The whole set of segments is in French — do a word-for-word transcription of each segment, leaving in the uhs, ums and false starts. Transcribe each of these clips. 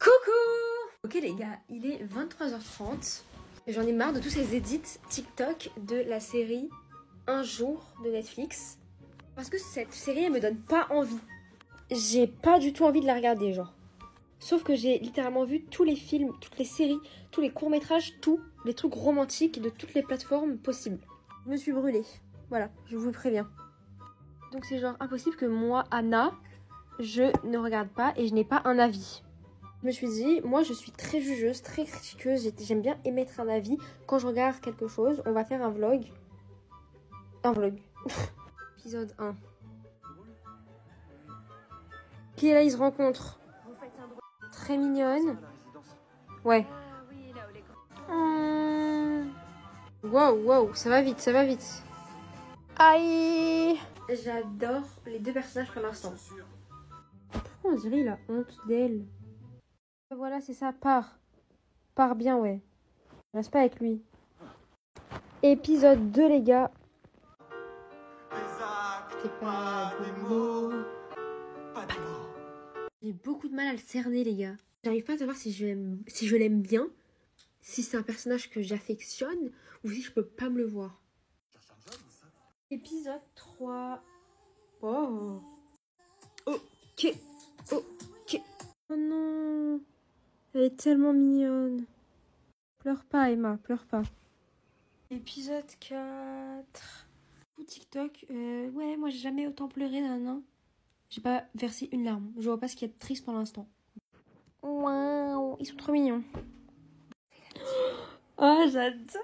Coucou! Ok les gars, il est vingt-trois heures trente. J'en ai marre de tous ces edits TikTok de la série Un jour de Netflix. Parce que cette série, elle me donne pas envie. J'ai pas du tout envie de la regarder, genre. Sauf que j'ai littéralement vu tous les films, toutes les séries, tous les courts-métrages, tous les trucs romantiques de toutes les plateformes possibles. Je me suis brûlée. Voilà, je vous le préviens. Donc c'est genre impossible que moi, Anna, je ne regarde pas et je n'ai pas un avis. Je me suis dit, moi je suis très jugeuse, très critiqueuse, j'aime bien émettre un avis. Quand je regarde quelque chose, on va faire un vlog. Un vlog. Épisode un. Qui est là, ils se rencontrent. Très mignonne. Ouais. Hum... Wow, wow, ça va vite, ça va vite. Aïe. J'adore les deux personnages pour l'instant. Pourquoi on dirait il a honte d'elle? Voilà, c'est ça, part. Part bien, ouais. Reste pas avec lui. Épisode deux, les gars. C'était pas des mots. Pas des mots. J'ai beaucoup de mal à le cerner, les gars. J'arrive pas à savoir si je l'aime si je l'aime bien, si c'est un personnage que j'affectionne, ou si je peux pas me le voir. Épisode trois. Oh. Ok. Ok. Oh non. Elle est tellement mignonne. Pleure pas, Emma, pleure pas. Épisode quatre. TikTok. Euh, ouais, moi j'ai jamais autant pleuré, nan. J'ai pas versé une larme. Je vois pas ce qu'il y a de triste pour l'instant. Waouh, ils sont trop mignons. Oh, j'adore.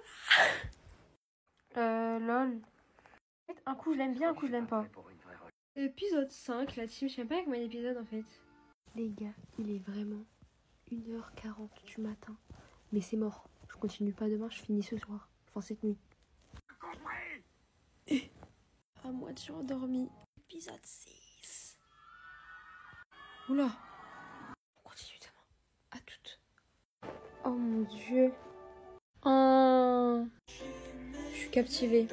Euh, lol. Un coup je l'aime bien, un coup je l'aime pas. Épisode cinq, la team, je sais pas combien d'épisodes en fait. Les gars, il est vraiment une heure quarante du matin. Mais c'est mort. Je continue pas demain, je finis ce soir. Enfin cette nuit. À moitié endormi. Épisode six. Oula. On continue demain. À toutes. Oh mon dieu. Oh. Je suis captivée.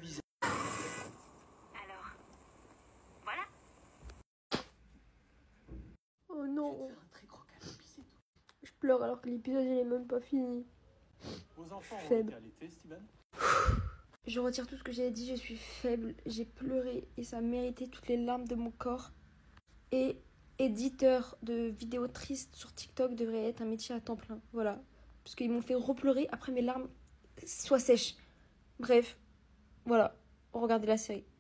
Alors, voilà. Oh non. Je pleure alors que l'épisode il est même pas fini. Je suis faible. Je retire tout ce que j'ai dit, je suis faible, j'ai pleuré et ça méritait toutes les larmes de mon corps. Et éditeur de vidéos tristes sur TikTok devrait être un métier à temps plein, voilà. Parce qu'ils m'ont fait repleurer après mes larmes soient sèches. Bref, voilà, regardez la série.